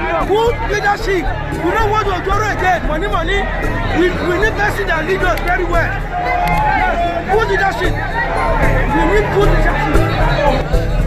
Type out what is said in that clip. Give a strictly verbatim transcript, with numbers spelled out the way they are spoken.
Good leadership. We don't want to Ojoro again. Money, money. We, we need person that lead us very well. Yes. Good leadership. We need good leadership.